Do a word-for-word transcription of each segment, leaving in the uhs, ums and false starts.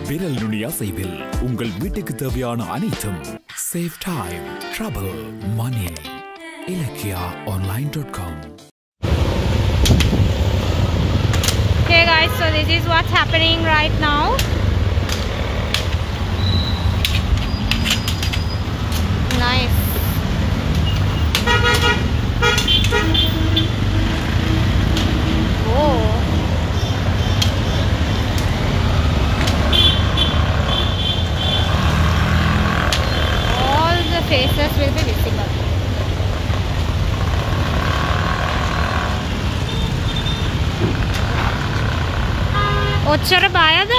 விரல் நுனி அசைவில் உங்கள் வீட்டுக்கு தேவையான அனைத்தும். Save time, trouble, money. Ilakya online dot com. Okay guys, so this is what's happening right now. Nice. Oh. All the faces will be visible. ඔච්චර බයද?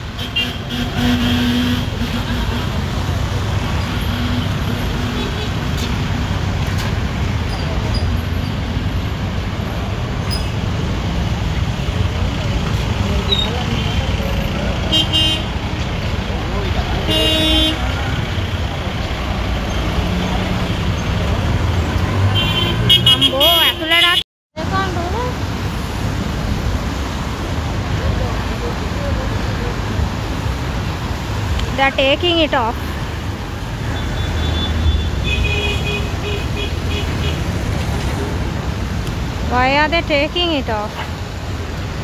අම්බෝ ඇතුළට They're taking it off. Why are they taking it off?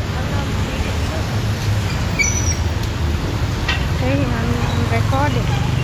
Hey, I'm, I'm recording.